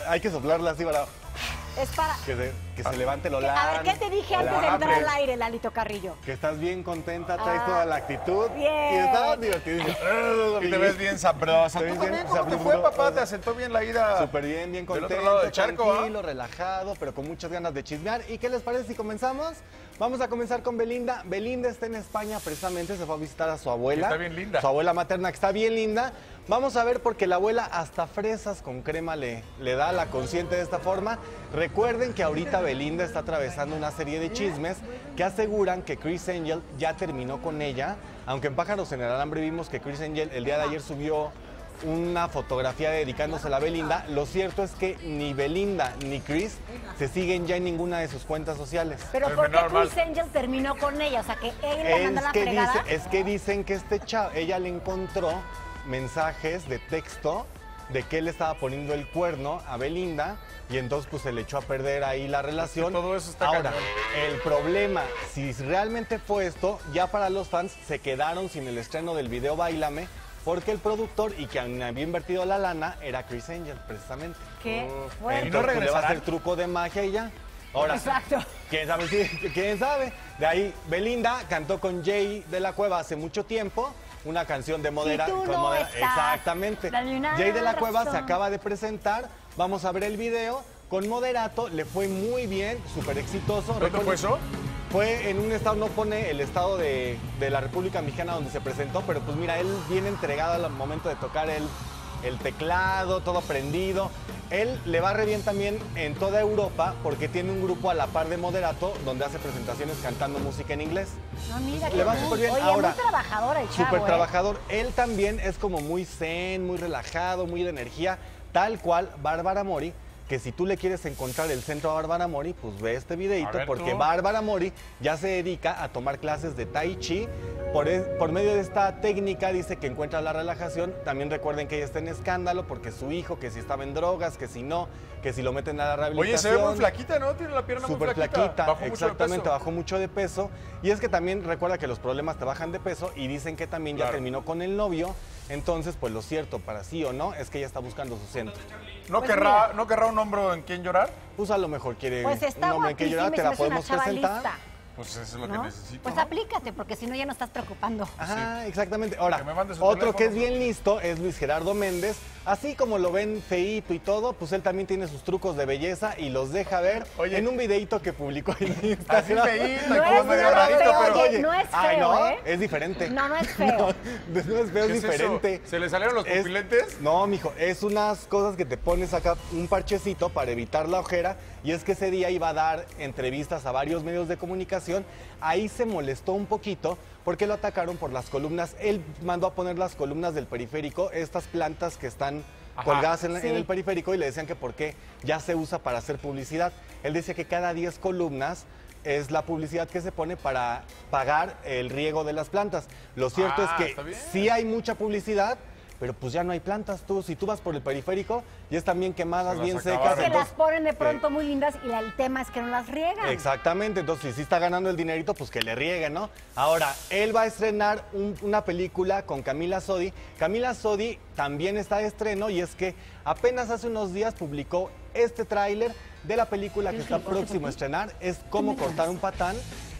Hay que soplarla así para Es para... que se levante el olán. A ver, ¿qué te dije antes de entrar al aire, Lalito Carrillo? Que estás bien contenta, traes toda la actitud. Bien. Y estás divertido. Y te ves bien sabrosa. Te ¿Tú ves también bien cómo te sabroso. fue, papá? ¿Te asentó bien la ida? Súper bien, bien contento, del otro lado del charco, tranquilo, relajado, pero con muchas ganas de chismear. ¿Y qué les parece si comenzamos? Vamos a comenzar con Belinda. Belinda está en España precisamente, se fue a visitar a su abuela. Está bien linda. Su abuela materna, que está bien linda. Vamos a ver porque la abuela hasta fresas con crema le da, la consiente de esta forma. Recuerden que ahorita Belinda está atravesando una serie de chismes que aseguran que Criss Angel ya terminó con ella. Aunque en Pájaros en el Alambre vimos que Criss Angel el día de ayer subió una fotografía dedicándosela a Belinda. Lo cierto es que ni Belinda ni Criss se siguen ya en ninguna de sus cuentas sociales. Pero ¿por qué Criss Angel terminó con ella? O sea, que ella le manda la fregada. Es que dicen que ella le encontró mensajes de texto de que él estaba poniendo el cuerno a Belinda y entonces pues se le echó a perder ahí la relación. Todo eso está Ahora, cañón. el problema, si realmente fue esto, ya para los fans se quedaron sin el estreno del video Báilame, porque el productor y quien había invertido la lana era Criss Angel, precisamente. ¿Qué? Entonces ¿no pues, le va a hacer regresarán? truco de magia y ya. Ahora, Exacto. ¿quién sabe? ¿Quién sabe? De ahí, Belinda cantó con Jay de la Cueva hace mucho tiempo una canción de tú no estás, exactamente. dale una Jay de la Cueva se razón. acaba de presentar. Vamos a ver el video. Con Moderato le fue muy bien, súper exitoso. ¿Dónde fue eso? Fue en un estado, no pone el estado de la República Mexicana donde se presentó, pero pues mira, él viene entregado al momento de tocar el teclado, todo prendido. Él le va re bien también en toda Europa porque tiene un grupo a la par de Moderato donde hace presentaciones cantando música en inglés. No, mira, Le va súper bien. Oye, Ahora, muy trabajador el chavo, súper trabajador. Él también es como muy zen, muy relajado, muy de energía, tal cual Bárbara Mori, que si tú le quieres encontrar el centro a Bárbara Mori, pues ve este videito, porque tú. Bárbara Mori ya se dedica a tomar clases de Tai Chi. Por medio de esta técnica dice que encuentra la relajación. También recuerden que ella está en escándalo porque su hijo, que si estaba en drogas, que si no, que si lo meten a la rehabilitación. Oye, se ve muy flaquita, ¿no? Tiene la pierna muy Súper flaquita. flaquita, Bajó mucho de exactamente, peso. bajó mucho de peso. Y es que también recuerda que los problemas te bajan de peso y dicen que también ya terminó con el novio. Entonces, pues lo cierto, para sí o no, es que ella está buscando su centro. ¿No Pues querrá un hombro en quien llorar? Pues a lo mejor quiere Pues está un hombre en que llorar, te la podemos presentar. Pues eso es lo ¿No? que necesito. Pues ¿no? aplícate, porque si no ya no estás preocupando. Ajá, exactamente. Ahora, Que me mandes un otro teléfono. que es bien listo es Luis Gerardo Méndez. Así como lo ven feíto y todo, pues él también tiene sus trucos de belleza y los deja ver en un videito que publicó en Instagram. Así feíto, No como es medio nada rarito, feo, pero... oye, no es Ay, feo, no, ¿eh? es diferente. No, no es feo. No es feo, es ¿Qué es diferente. eso? ¿Se le salieron los pupilentes? No, mijo, es unas cosas que te pones acá, un parchecito para evitar la ojera. Y es que ese día iba a dar entrevistas a varios medios de comunicación. Ahí se molestó un poquito porque lo atacaron por las columnas. Él mandó a poner las columnas del periférico, estas plantas que están colgadas en el periférico, y le decían que por qué ya se usa para hacer publicidad. Él decía que cada 10 columnas es la publicidad que se pone para pagar el riego de las plantas. Lo cierto es que está bien. sí hay mucha publicidad, pero pues ya no hay plantas. Si tú vas por el periférico, ya están bien quemadas, Se las bien acabaron. secas. Que las entonces, ponen de pronto muy lindas y el tema es que no las riegan. exactamente, entonces si sí está ganando el dinerito, pues que le rieguen, ¿no? Ahora, él va a estrenar una película con Camila Sodi. Camila Sodi también está de estreno y es que apenas hace unos días publicó este tráiler de la película que está próximo a estrenar. Es Cómo cortar un patán.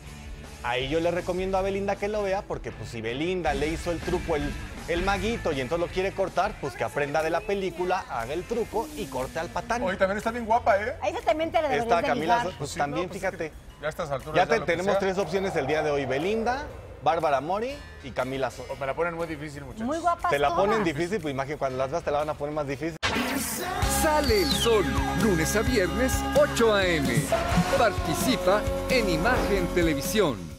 Ahí yo le recomiendo a Belinda que lo vea porque pues si Belinda le hizo el truco, el maguito, y entonces lo quiere cortar, pues que aprenda de la película, haga el truco y corte al patán. Oye, también está bien guapa, ¿eh? Ahí también te la deberías Esta de Camila, ligar. pues Sí, también, no, pues fíjate. es que ya a estas alturas Ya lo que tenemos sea. 3 opciones el día de hoy: Belinda, Bárbara Mori y Camila Sodi. Me la ponen muy difícil, muchachos. Muy guapas Te la todas. ponen difícil, pues imagínate, cuando las veas te la van a poner más difícil. Sale el sol, lunes a viernes, 8 a.m. Participa en Imagen Televisión.